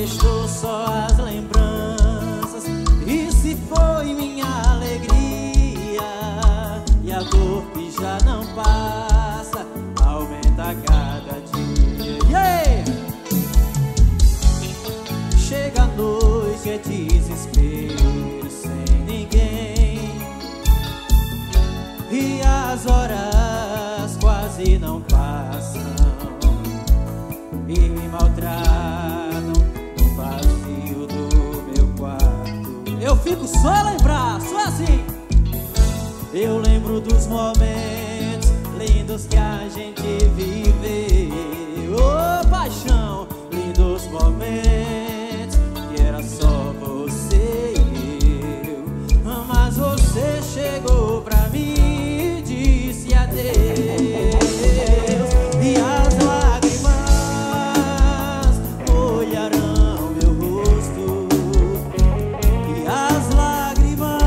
restou só as lembranças. E se foi minha alegria, e a dor que já não passa aumenta a cada dia. Yeah! Chega a noite, é desespero sem ninguém, e as horas quase não passam e me maltratam no vazio do meu quarto. Eu fico só a lembrar, só assim. Eu lembro dos momentos lindos que a gente viveu. Oh, paixão, lindos momentos que era só você e eu. Mas você chegou pra mim e disse adeus. E as lágrimas molharão meu rosto. E as lágrimas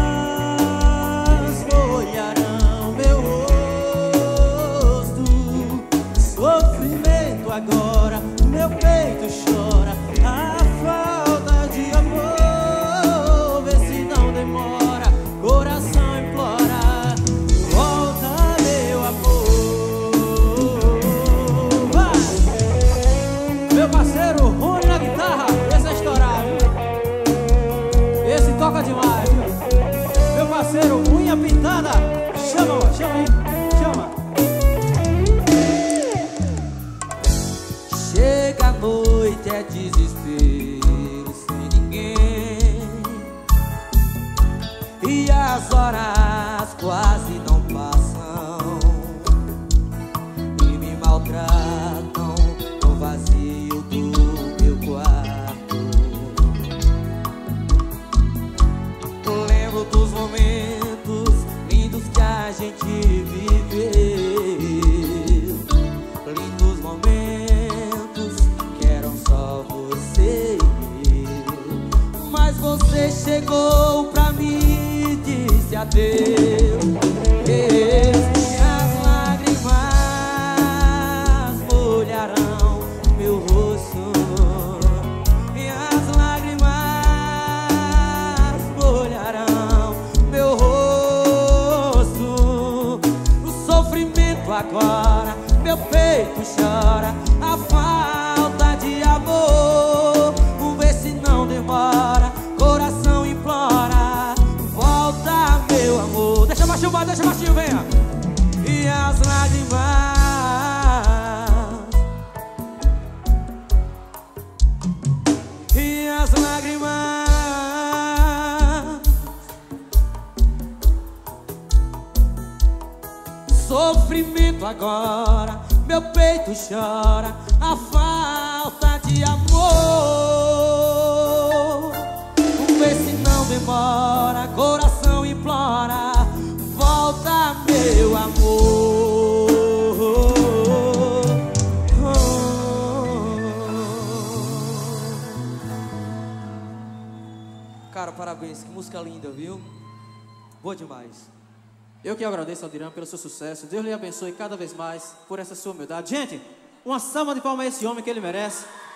molharão meu rosto. Sofrimento agora, meu peito chora a falta de amor. Vê se não demora, coração implora, volta meu amor. Vai! Meu parceiro Rony na guitarra, esse é estourado, esse toca demais, viu? Meu parceiro Unha Pintada, chama aí, chama. Chega a noite, é desespero sem ninguém, e as horas quase não passam e me maltratam no vazio do meu quarto. Lembro dos momentos lindos que a gente viveu, lindos momentos que eram só você e eu. Mas você chegou pra mim e disse adeus. E as lágrimas molharão meu rosto. E as lágrimas molharão meu rosto. O sofrimento agora, meu peito chora a falta de amor. Vê se não demora, coração implora, volta meu amor. Deixa baixinho, venha. E as lágrimas, e as lágrimas sofrimento agora, meu peito chora a falta de amor. Vê se não demora, coração implora, volta meu amor. Cara, parabéns, que música linda, viu? Boa demais. Eu que agradeço ao Dirão pelo seu sucesso. Deus lhe abençoe cada vez mais por essa sua humildade. Gente, uma salva de palmas a esse homem que ele merece.